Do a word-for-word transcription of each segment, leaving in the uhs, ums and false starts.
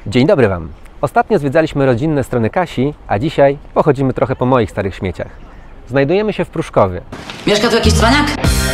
Dzień dobry Wam. Ostatnio zwiedzaliśmy rodzinne strony Kasi, a dzisiaj pochodzimy trochę po moich starych śmieciach. Znajdujemy się w Pruszkowie. Mieszka tu jakiś cwaniak?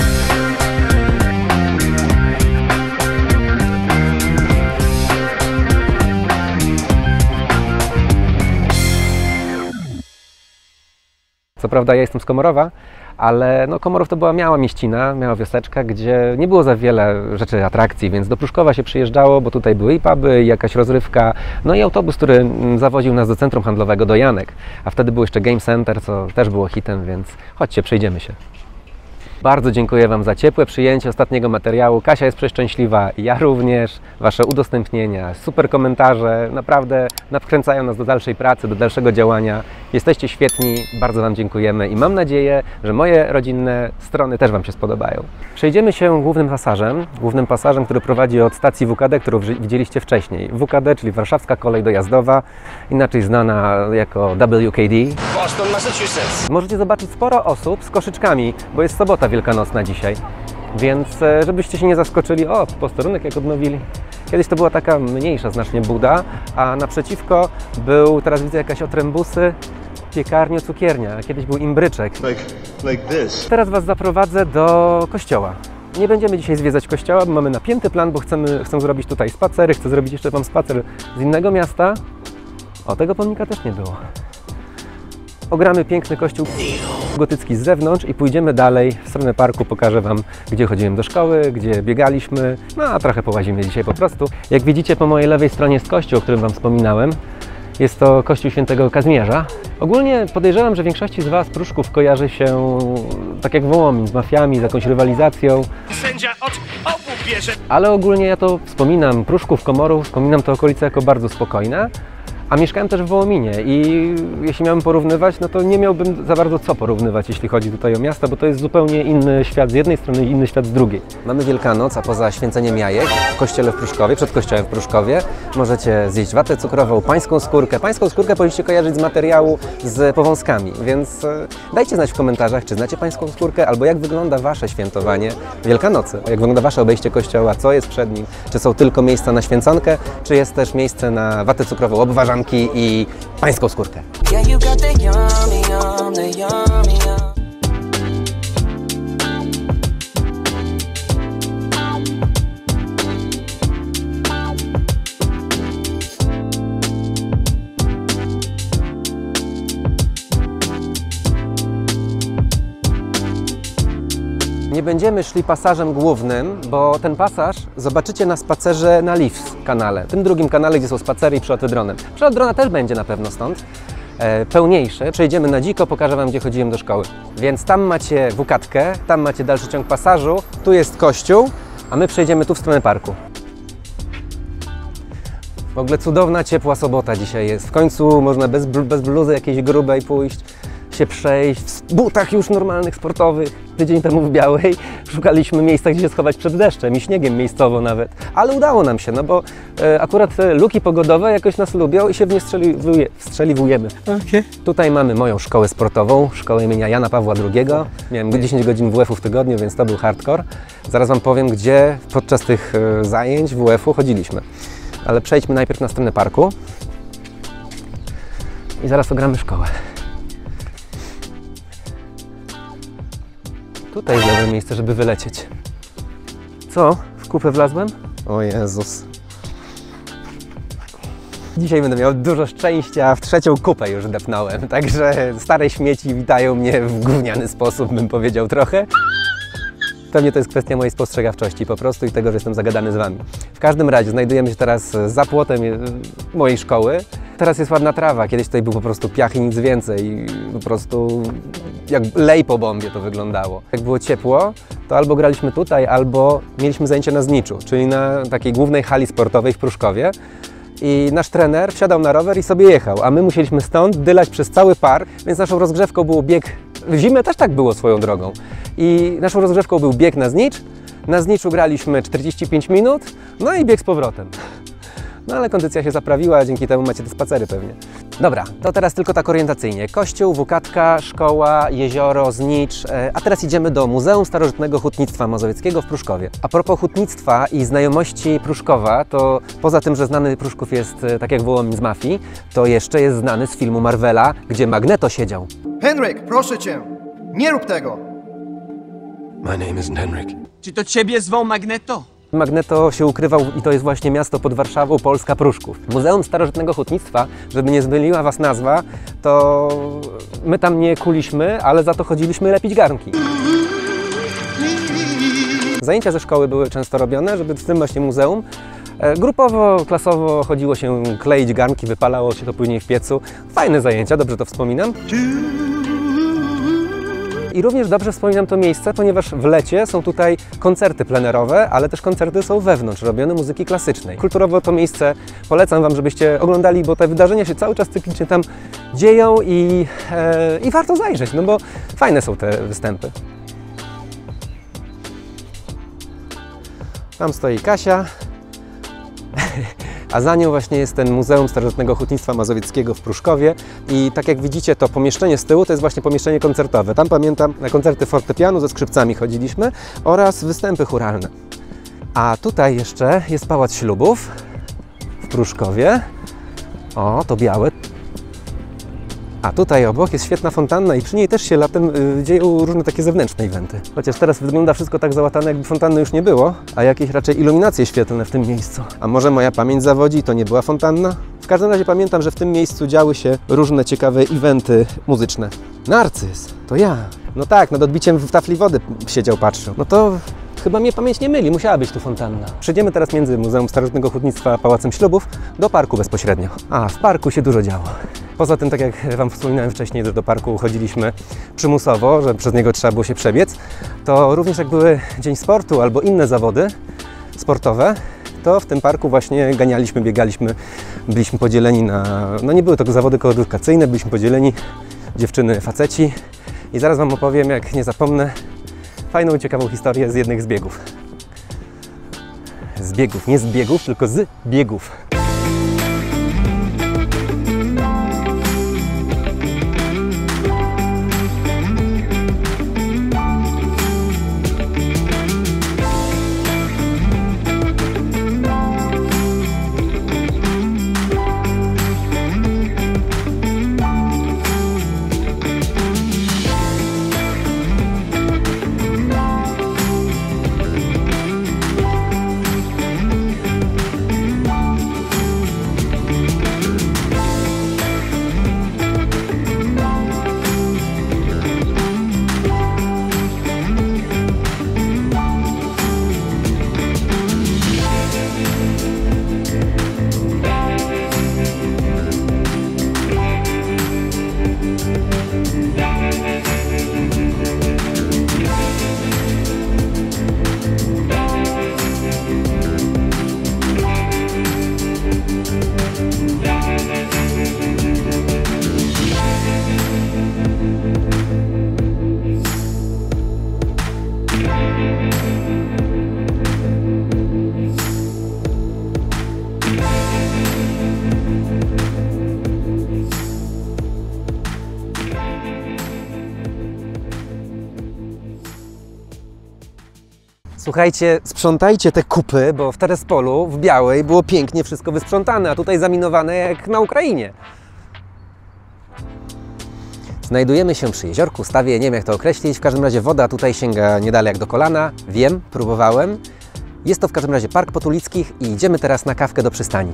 Co prawda ja jestem z Komorowa, ale no Komorów to była mała mieścina, mała wioseczka, gdzie nie było za wiele rzeczy, atrakcji, więc do Pruszkowa się przyjeżdżało, bo tutaj były i puby, i jakaś rozrywka, no i autobus, który zawoził nas do centrum handlowego, do Janek, a wtedy był jeszcze Game Center, co też było hitem, więc chodźcie, przejdziemy się. Bardzo dziękuję Wam za ciepłe przyjęcie ostatniego materiału. Kasia jest przeszczęśliwa, ja również. Wasze udostępnienia, super komentarze naprawdę napkręcają nas do dalszej pracy, do dalszego działania. Jesteście świetni, bardzo Wam dziękujemy i mam nadzieję, że moje rodzinne strony też Wam się spodobają. Przejdziemy się głównym pasażem, głównym pasażem, który prowadzi od stacji W K D, którą widzieliście wcześniej. W K D, czyli Warszawska Kolej Dojazdowa, inaczej znana jako W K D. Boston, Massachusetts. Możecie zobaczyć sporo osób z koszyczkami, bo jest sobota wielkanocna dzisiaj, więc żebyście się nie zaskoczyli, o, posterunek jak odnowili. Kiedyś to była taka mniejsza znacznie buda, a naprzeciwko był, teraz widzę jakaś otrębusy, piekarnia, cukiernia, a kiedyś był imbryczek. Like, like this. Teraz Was zaprowadzę do kościoła. Nie będziemy dzisiaj zwiedzać kościoła, bo mamy napięty plan, bo chcemy, chcę zrobić tutaj spacery, chcę zrobić jeszcze Wam spacer z innego miasta. O, tego pomnika też nie było. Ogramy piękny kościół gotycki z zewnątrz i pójdziemy dalej w stronę parku. Pokażę Wam, gdzie chodziłem do szkoły, gdzie biegaliśmy, no a trochę połazimy dzisiaj po prostu. Jak widzicie, po mojej lewej stronie jest kościół, o którym Wam wspominałem. Jest to kościół świętego Kazimierza. Ogólnie podejrzewam, że większości z Was Pruszków kojarzy się tak jak Wołomin, z mafiami, z jakąś rywalizacją. Sędzia od obu bierze. Ale ogólnie ja to wspominam, Pruszków, Komorów, wspominam te okolice jako bardzo spokojne. A mieszkałem też w Wołominie i jeśli miałbym porównywać, no to nie miałbym za bardzo co porównywać, jeśli chodzi tutaj o miasta, bo to jest zupełnie inny świat z jednej strony i inny świat z drugiej. Mamy Wielkanoc, a poza święceniem jajek w kościele w Pruszkowie, przed kościołem w Pruszkowie, możecie zjeść watę cukrową, pańską skórkę. Pańską skórkę powinniście kojarzyć z materiału z powązkami, więc dajcie znać w komentarzach, czy znacie pańską skórkę, albo jak wygląda Wasze świętowanie Wielkanocy, jak wygląda Wasze obejście kościoła, co jest przed nim, czy są tylko miejsca na święconkę, czy jest też miejsce na watę cukrową, obwarzankę i pańską skórkę. Nie będziemy szli pasażem głównym, bo ten pasaż zobaczycie na spacerze na Leafs kanale, tym drugim kanale, gdzie są spacery i przelot dronem. Przelot drona też będzie na pewno stąd, e, pełniejszy. Przejdziemy na dziko, pokażę Wam, gdzie chodziłem do szkoły. Więc tam macie wukatkę, tam macie dalszy ciąg pasażu, tu jest kościół, a my przejdziemy tu w stronę parku. W ogóle cudowna, ciepła sobota dzisiaj jest. W końcu można bez, bez bluzy jakiejś grubej pójść, się przejść, w butach już normalnych, sportowych. Tydzień temu w Białej szukaliśmy miejsca, gdzie się schować przed deszczem i śniegiem miejscowo nawet. Ale udało nam się, no bo e, akurat te luki pogodowe jakoś nas lubią i się w nie wstrzeliwuje, wstrzeliwujemy. Okay. Tutaj mamy moją szkołę sportową, szkołę imienia Jana Pawła drugiego. Miałem dziesięć godzin W F-u w tygodniu, więc to był hardcore. Zaraz Wam powiem, gdzie podczas tych e, zajęć W F-u chodziliśmy. Ale przejdźmy najpierw na stronę parku i zaraz ogramy szkołę. Tutaj jest dobre miejsce, żeby wylecieć. Co? W kupę wlazłem? O Jezus. Dzisiaj będę miał dużo szczęścia, w trzecią kupę już depnąłem, także stare śmieci witają mnie w gówniany sposób, bym powiedział trochę. Pewnie to jest kwestia mojej spostrzegawczości po prostu i tego, że jestem zagadany z Wami. W każdym razie znajdujemy się teraz za płotem mojej szkoły. Teraz jest ładna trawa, kiedyś tutaj był po prostu piach i nic więcej. I po prostu jak lej po bombie to wyglądało. Jak było ciepło, to albo graliśmy tutaj, albo mieliśmy zajęcia na Zniczu, czyli na takiej głównej hali sportowej w Pruszkowie. I nasz trener wsiadał na rower i sobie jechał, a my musieliśmy stąd dylać przez cały park, więc naszą rozgrzewką był bieg. W zimę też tak było swoją drogą. I naszą rozgrzewką był bieg na Znicz. Na Zniczu graliśmy czterdzieści pięć minut, no i bieg z powrotem. No ale kondycja się zaprawiła, dzięki temu macie te spacery pewnie. Dobra, to teraz tylko tak orientacyjnie. Kościół, Wukatka, szkoła, jezioro, Znicz, a teraz idziemy do Muzeum Starożytnego Hutnictwa Mazowieckiego w Pruszkowie. A propos hutnictwa i znajomości Pruszkowa, to poza tym, że znany Pruszków jest tak jak Wołomin z Mafii, to jeszcze jest znany z filmu Marvela, gdzie Magneto siedział. Henryk, proszę cię, nie rób tego! My name isn't Henrik. Czy to ciebie zwą Magneto? Magneto się ukrywał i to jest właśnie miasto pod Warszawą, Polska, Pruszków. Muzeum Starożytnego Hutnictwa, żeby nie zmyliła Was nazwa, to my tam nie kuliśmy, ale za to chodziliśmy lepić garnki. Zajęcia ze szkoły były często robione, żeby w tym właśnie muzeum grupowo, klasowo chodziło się kleić garnki, wypalało się to później w piecu. Fajne zajęcia, dobrze to wspominam. I również dobrze wspominam to miejsce, ponieważ w lecie są tutaj koncerty plenerowe, ale też koncerty są wewnątrz, robione muzyki klasycznej. Kulturowo to miejsce polecam Wam, żebyście oglądali, bo te wydarzenia się cały czas cyklicznie tam dzieją i, e, i warto zajrzeć, no bo fajne są te występy. Tam stoi Kasia, a za nią właśnie jest ten Muzeum Starożytnego Hutnictwa Mazowieckiego w Pruszkowie i tak jak widzicie, to pomieszczenie z tyłu to jest właśnie pomieszczenie koncertowe. Tam pamiętam, na koncerty fortepianu ze skrzypcami chodziliśmy oraz występy chóralne. A tutaj jeszcze jest Pałac Ślubów w Pruszkowie. O, to białe. A tutaj obok jest świetna fontanna i przy niej też się latem y, dzieją różne takie zewnętrzne eventy. Chociaż teraz wygląda wszystko tak załatane, jakby fontanny już nie było, a jakieś raczej iluminacje świetlne w tym miejscu. A może moja pamięć zawodzi, to nie była fontanna? W każdym razie pamiętam, że w tym miejscu działy się różne ciekawe eventy muzyczne. Narcyz, to ja. No tak, nad odbiciem w tafli wody siedział, patrzył. No to chyba mnie pamięć nie myli, musiała być tu fontanna. Przejdziemy teraz między Muzeum Starożytnego Hutnictwa a Pałacem Ślubów do parku bezpośrednio. A, w parku się dużo działo. Poza tym, tak jak Wam wspominałem wcześniej, że do parku chodziliśmy przymusowo, że przez niego trzeba było się przebiec, to również jak były Dzień Sportu albo inne zawody sportowe, to w tym parku właśnie ganialiśmy, biegaliśmy, byliśmy podzieleni na... No nie były to zawody koedukacyjne, byliśmy podzieleni dziewczyny, faceci i zaraz Wam opowiem, jak nie zapomnę, fajną i ciekawą historię z jednych z biegów. Z biegów, nie z biegów, tylko z biegów. Słuchajcie, sprzątajcie te kupy, bo w Terespolu, w Białej, było pięknie wszystko wysprzątane, a tutaj zaminowane jak na Ukrainie. Znajdujemy się przy jeziorku, stawie, nie wiem jak to określić, w każdym razie woda tutaj sięga nie dalej jak do kolana, wiem, próbowałem. Jest to w każdym razie Park Potulickich i idziemy teraz na kawkę do przystani.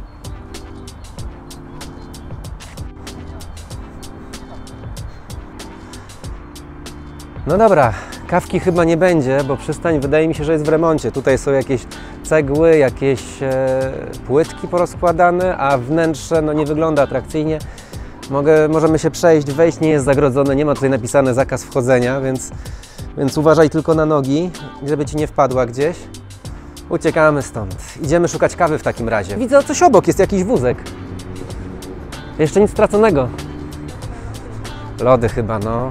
No dobra, kawki chyba nie będzie, bo przystań wydaje mi się, że jest w remoncie. Tutaj są jakieś cegły, jakieś e, płytki porozkładane, a wnętrze no, nie wygląda atrakcyjnie. Mogę, możemy się przejść, wejść nie jest zagrodzone, nie ma tutaj napisane zakaz wchodzenia, więc, więc uważaj tylko na nogi, żeby Ci nie wpadła gdzieś. Uciekamy stąd. Idziemy szukać kawy w takim razie. Widzę coś obok, jest jakiś wózek. Jeszcze nic straconego. Lody chyba, no.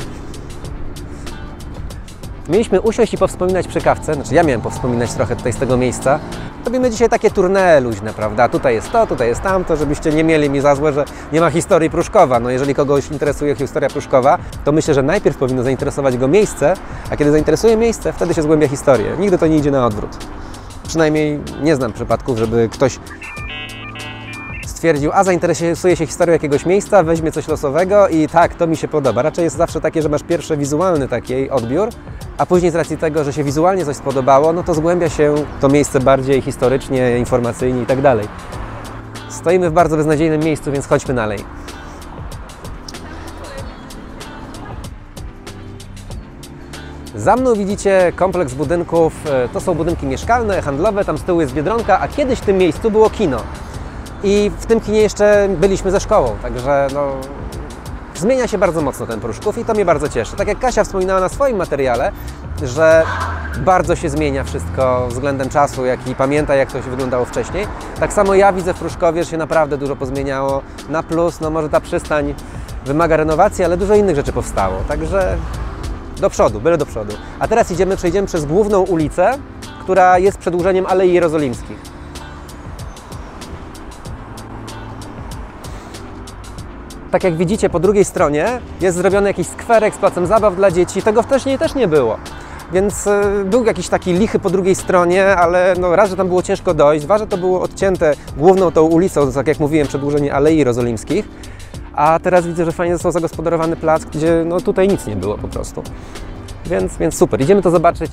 Mieliśmy usiąść i powspominać przy kawce, znaczy ja miałem powspominać trochę tutaj z tego miejsca, Robimy dzisiaj takie tournée luźne, prawda? Tutaj jest to, tutaj jest tamto, żebyście nie mieli mi za złe, że nie ma historii Pruszkowa. No jeżeli kogoś interesuje historia Pruszkowa, to myślę, że najpierw powinno zainteresować go miejsce, a kiedy zainteresuje miejsce, wtedy się zgłębia historię. Nigdy to nie idzie na odwrót. Przynajmniej nie znam przypadków, żeby ktoś stwierdził, a zainteresuje się historią jakiegoś miejsca, weźmie coś losowego i tak, to mi się podoba. Raczej jest zawsze takie, że masz pierwszy wizualny taki odbiór, a później z racji tego, że się wizualnie coś spodobało, no to zgłębia się to miejsce bardziej historycznie, informacyjnie i tak dalej. Stoimy w bardzo beznadziejnym miejscu, więc chodźmy dalej. Za mną widzicie kompleks budynków, to są budynki mieszkalne, handlowe, tam z tyłu jest Biedronka, a kiedyś w tym miejscu było kino. I w tym kinie jeszcze byliśmy ze szkołą, także no, zmienia się bardzo mocno ten Pruszków i to mnie bardzo cieszy. Tak jak Kasia wspominała na swoim materiale, że bardzo się zmienia wszystko względem czasu, jak i pamięta, jak to się wyglądało wcześniej. Tak samo ja widzę w Pruszkowie, że się naprawdę dużo pozmieniało. Na plus, no może ta przystań wymaga renowacji, ale dużo innych rzeczy powstało, także do przodu, byle do przodu. A teraz idziemy, przejdziemy przez główną ulicę, która jest przedłużeniem Alei Jerozolimskich. Tak jak widzicie, po drugiej stronie jest zrobiony jakiś skwerek z placem zabaw dla dzieci. Tego wcześniej też nie było. Więc y, był jakiś taki lichy po drugiej stronie, ale no, raz, że tam było ciężko dojść, dwa, że to było odcięte główną tą ulicą, tak jak mówiłem, przedłużenie Alei Jerozolimskich. A teraz widzę, że fajnie został zagospodarowany plac, gdzie no, tutaj nic nie było po prostu. Więc, więc super, idziemy to zobaczyć.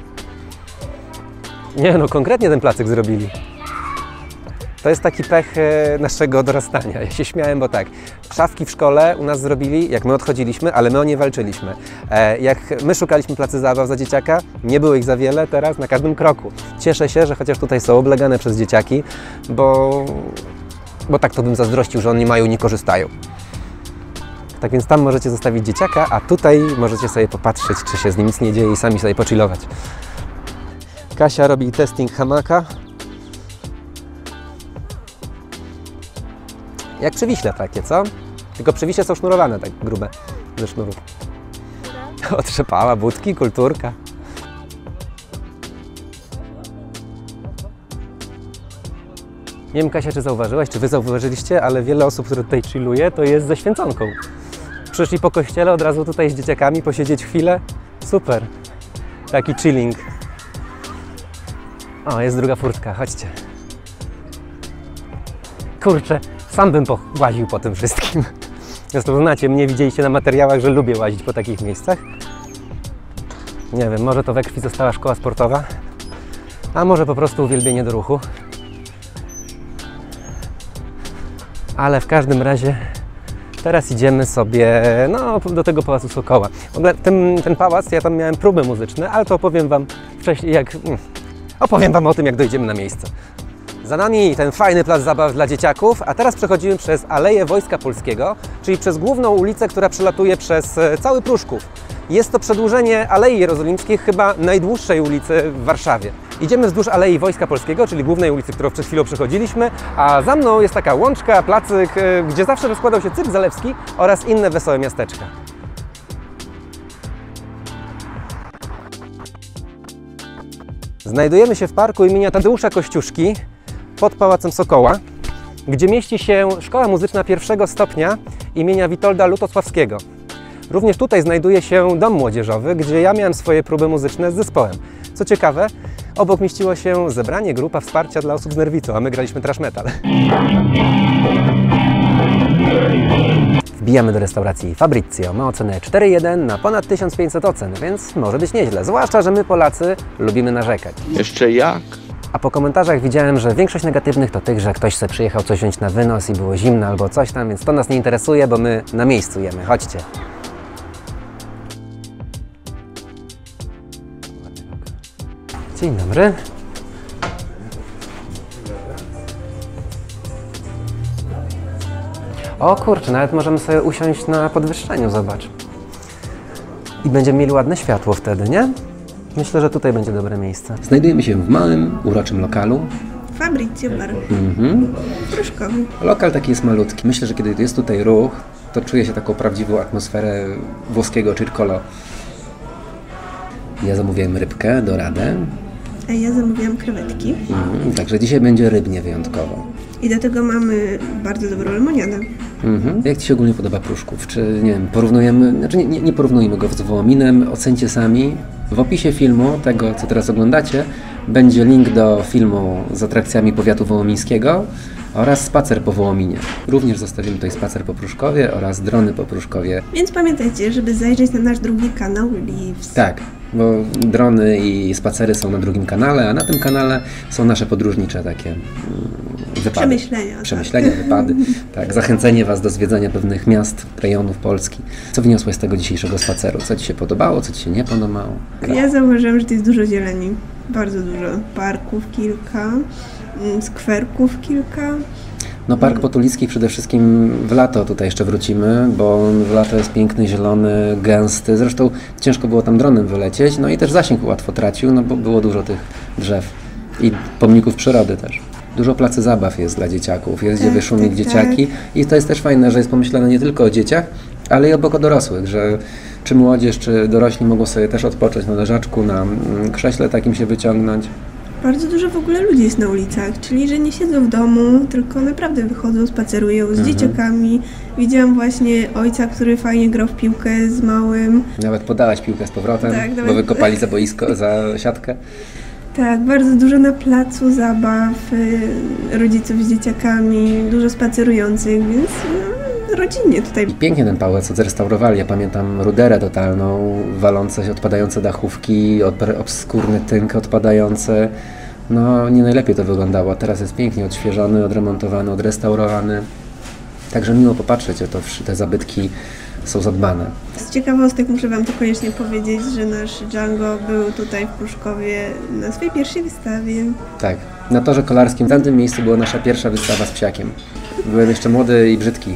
Nie no, konkretnie ten placyk zrobili. To jest taki pech naszego dorastania. Ja się śmiałem, bo tak, szafki w szkole u nas zrobili, jak my odchodziliśmy, ale my o nie walczyliśmy. Jak my szukaliśmy placy zabaw za dzieciaka, nie było ich za wiele, teraz na każdym kroku. Cieszę się, że chociaż tutaj są oblegane przez dzieciaki, bo, bo tak to bym zazdrościł, że oni mają, nie korzystają. Tak więc tam możecie zostawić dzieciaka, a tutaj możecie sobie popatrzeć, czy się z nim nic nie dzieje i sami sobie pochillować. Kasia robi testing hamaka. Jak przywiśle takie, co? Tylko przywiśle są sznurowane, tak grube, ze sznurów. Otrzepała budki, kulturka. Nie wiem, Kasia, czy zauważyłaś, czy wy zauważyliście, ale wiele osób, które tutaj chilluje, to jest ze święconką. Przyszli po kościele, od razu tutaj z dzieciakami, posiedzieć chwilę. Super. Taki chilling. O, jest druga furtka, chodźcie. Kurczę. Sam bym łaził po tym wszystkim. Zresztą znacie mnie, widzieliście na materiałach, że lubię łazić po takich miejscach. Nie wiem, może to we krwi została szkoła sportowa, a może po prostu uwielbienie do ruchu. Ale w każdym razie teraz idziemy sobie no, do tego Pałacu Sokoła. W ogóle ten, ten pałac, ja tam miałem próby muzyczne, ale to opowiem Wam wcześniej, jak... Opowiem Wam o tym, jak dojdziemy na miejsce. Za nami ten fajny plac zabaw dla dzieciaków, a teraz przechodzimy przez Aleję Wojska Polskiego, czyli przez główną ulicę, która przelatuje przez cały Pruszków. Jest to przedłużenie Alei Jerozolimskiej, chyba najdłuższej ulicy w Warszawie. Idziemy wzdłuż Alei Wojska Polskiego, czyli głównej ulicy, którą przed chwilą przechodziliśmy, a za mną jest taka łączka, placyk, gdzie zawsze rozkładał się cyrk zalewski oraz inne wesołe miasteczka. Znajdujemy się w parku imienia Tadeusza Kościuszki pod Pałacem Sokoła, gdzie mieści się Szkoła Muzyczna pierwszego stopnia imienia Witolda Lutosławskiego. Również tutaj znajduje się dom młodzieżowy, gdzie ja miałem swoje próby muzyczne z zespołem. Co ciekawe, obok mieściło się zebranie, grupa wsparcia dla osób z nerwicą, a my graliśmy thrash metal. Wbijamy do restauracji Fabrizio. Ma ocenę cztery jeden na ponad tysiąc pięćset ocen, więc może być nieźle. Zwłaszcza, że my Polacy lubimy narzekać. Jeszcze jak? A po komentarzach widziałem, że większość negatywnych to tych, że ktoś sobie przyjechał coś wziąć na wynos i było zimno albo coś tam, więc to nas nie interesuje, bo my na miejscu jemy. Chodźcie. Dzień dobry. O kurczę, nawet możemy sobie usiąść na podwyższeniu, zobacz. I będziemy mieli ładne światło wtedy, nie? Myślę, że tutaj będzie dobre miejsce. Znajdujemy się w małym, uroczym lokalu. Fabrizio Bar. Mhm. Pruszkowy. Lokal taki jest malutki. Myślę, że kiedy jest tutaj ruch, to czuje się taką prawdziwą atmosferę włoskiego circolo. Ja zamówiłem rybkę, doradę. A ja zamówiłam krewetki. Mhm, także dzisiaj będzie rybnie wyjątkowo. I do tego mamy bardzo dobrą lemoniadę. Mhm. Jak Ci się ogólnie podoba Pruszków? Czy, nie wiem, porównujemy, znaczy nie, nie porównujmy go z Wołominem, ocencie sami. W opisie filmu, tego co teraz oglądacie, będzie link do filmu z atrakcjami powiatu wołomińskiego oraz spacer po Wołominie. Również zostawimy tutaj spacer po Pruszkowie oraz drony po Pruszkowie. Więc pamiętajcie, żeby zajrzeć na nasz drugi kanał Leaves. Tak, bo drony i spacery są na drugim kanale, a na tym kanale są nasze podróżnicze takie mm, wypady. Przemyślenia. Przemyślenia, tak. wypady. Tak, zachęcenie Was do zwiedzania pewnych miast, rejonów Polski. Co wyniosłeś z tego dzisiejszego spaceru? Co Ci się podobało, co Ci się nie podobało? Ja zauważyłam, że to jest dużo zieleni. Bardzo dużo. Parków kilka, mm, skwerków kilka. No Park Potulicki przede wszystkim w lato tutaj jeszcze wrócimy, bo w lato jest piękny, zielony, gęsty. Zresztą ciężko było tam dronem wylecieć, no i też zasięg łatwo tracił, no bo było dużo tych drzew i pomników przyrody też. Dużo placy zabaw jest dla dzieciaków, jest Tak, gdzie wyszumić tak, dzieciaki i to jest też fajne, że jest pomyślane nie tylko o dzieciach, ale i obok o dorosłych, że czy młodzież, czy dorośli mogą sobie też odpocząć na leżaczku, na mm, krześle takim się wyciągnąć. Bardzo dużo w ogóle ludzi jest na ulicach, czyli że nie siedzą w domu, tylko naprawdę wychodzą, spacerują z Mhm. dzieciakami. Widziałam właśnie ojca, który fajnie grał w piłkę z małym. Nawet podałaś piłkę z powrotem, Tak, bo nawet- wykopali za boisko, za siatkę. Tak, bardzo dużo na placu zabaw, y, rodziców z dzieciakami, dużo spacerujących, więc no, rodzinnie tutaj. I pięknie ten pałac odrestaurowali. Ja pamiętam ruderę totalną, walące się, odpadające dachówki, odp- obskurny tynk odpadający. No, nie najlepiej to wyglądało. Teraz jest pięknie odświeżony, odremontowany, odrestaurowany. Także miło popatrzeć, że to, te zabytki są zadbane. Z ciekawostek muszę Wam to koniecznie powiedzieć, że nasz Django był tutaj w Pruszkowie na swojej pierwszej wystawie. Tak, na Torze Kolarskim, w tamtym miejscu była nasza pierwsza wystawa z psiakiem. Byłem jeszcze młody i brzydki.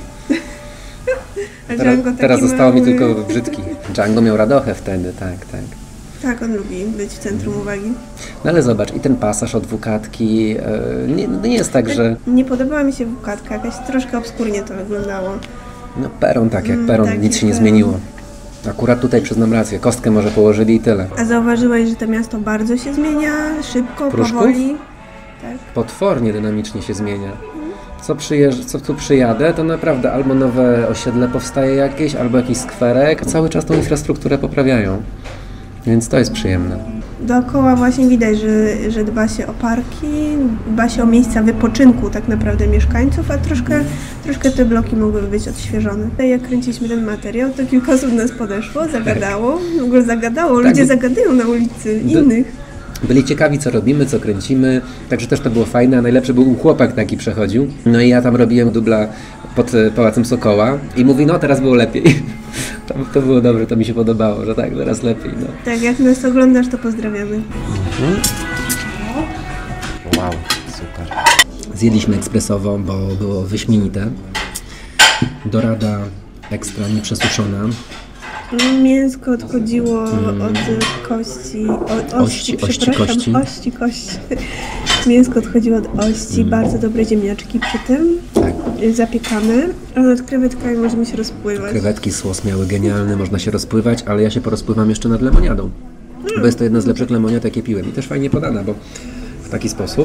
A Teraz, Django taki teraz zostało mi mały. tylko brzydki. Django miał radochę wtedy, tak, tak. Tak, on lubi być w centrum uwagi. No ale zobacz, i ten pasaż od Wukatki, e, nie, no nie jest tak, że Nie podobała mi się wukatka, jakaś troszkę obskurnie to wyglądało. no peron tak jak Mm, peron, taki nic się nie peron. zmieniło. Akurat tutaj przyznam rację, kostkę może położyli i tyle. A zauważyłeś, że to miasto bardzo się zmienia, szybko, Pruszków? powoli? Tak. Potwornie dynamicznie się zmienia. Co, przyjeżdż, co tu przyjadę, to naprawdę albo nowe osiedle powstaje jakieś, albo jakiś skwerek. Cały czas tą infrastrukturę poprawiają, więc to jest przyjemne. Dookoła właśnie widać, że, że dba się o parki, dba się o miejsca wypoczynku tak naprawdę mieszkańców, a troszkę, troszkę te bloki mogłyby być odświeżone. Jak kręciliśmy ten materiał, to kilka osób nas podeszło, zagadało, w ogóle zagadało, Tak, ludzie bo- zagadują na ulicy Do- innych. Byli ciekawi, co robimy, co kręcimy, także też to było fajne, a najlepszy był chłopak taki przechodził. No i ja tam robiłem dubla pod e, Pałacem Sokoła i mówi, no teraz było lepiej. To, to było dobre, to mi się podobało, że tak, teraz lepiej. No. Tak, jak nas oglądasz, to pozdrawiamy. Wow, super. Zjedliśmy ekspresowo, bo było wyśmienite. Dorada ekstra nieprzesuszona. Mięsko odchodziło od kości, od Ości, ości, ości, przepraszam, kości. ości, kości. Mięsko odchodziło od ości, bardzo dobre ziemniaczki przy tym, Tak. zapiekane, a nad krewetkami możemy się rozpływać. Krewetki, sos miały genialny, można się rozpływać, ale ja się porozpływam jeszcze nad lemoniadą. Bo jest to jedna z lepszych lemoniad, jakie piłem. I też fajnie podana, bo w taki sposób.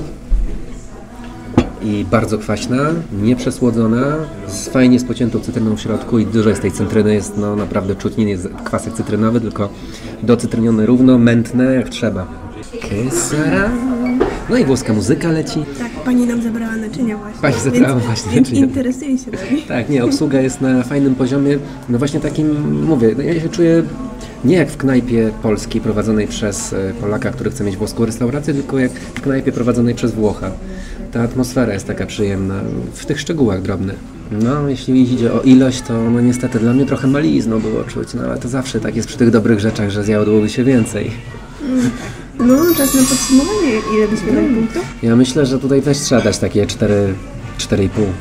I bardzo kwaśna, nieprzesłodzona, z fajnie z pociętą cytryną w środku i dużo jest tej cytryny, jest no naprawdę czuć, nie jest kwasek cytrynowy, tylko docytryniony równo, mętne jak trzeba. Kesara. No i włoska muzyka leci. Tak, pani nam zabrała naczynia właśnie. Pani zabrała więc, właśnie więc naczynia. interesuje się nami. Tak, nie, obsługa jest na fajnym poziomie, no właśnie takim, mówię, no ja się czuję nie jak w knajpie polskiej prowadzonej przez e, Polaka, który chce mieć włoską restaurację, tylko jak w knajpie prowadzonej przez Włocha. Ta atmosfera jest taka przyjemna, w tych szczegółach drobnych. No, jeśli idzie o ilość, to no niestety dla mnie trochę malizno było czuć, no ale to zawsze tak jest przy tych dobrych rzeczach, że zjadłoby się więcej. No, czas na podsumowanie. Ile byśmy dali punktów? Ja myślę, że tutaj też trzeba dać takie cztery, cztery i pół.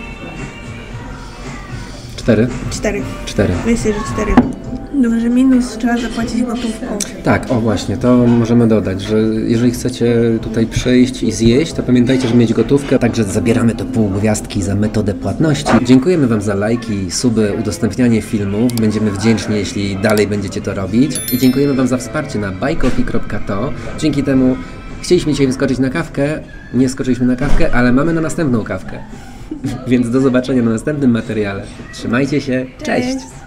cztery? Cztery. cztery. Myślę, że cztery. Dobrze, minus trzeba zapłacić gotówką. Tak, o właśnie, to możemy dodać, że jeżeli chcecie tutaj przyjść i zjeść, to pamiętajcie, że mieć gotówkę, także zabieramy to pół gwiazdki za metodę płatności. Dziękujemy Wam za lajki, suby, udostępnianie filmów. Będziemy wdzięczni, jeśli dalej będziecie to robić. I dziękujemy Wam za wsparcie na buy coffee kropka to. Dzięki temu Chcieliśmy dzisiaj wyskoczyć na kawkę, nie skoczyliśmy na kawkę, ale mamy na następną kawkę. Więc do zobaczenia na następnym materiale. Trzymajcie się, cześć. Cześć.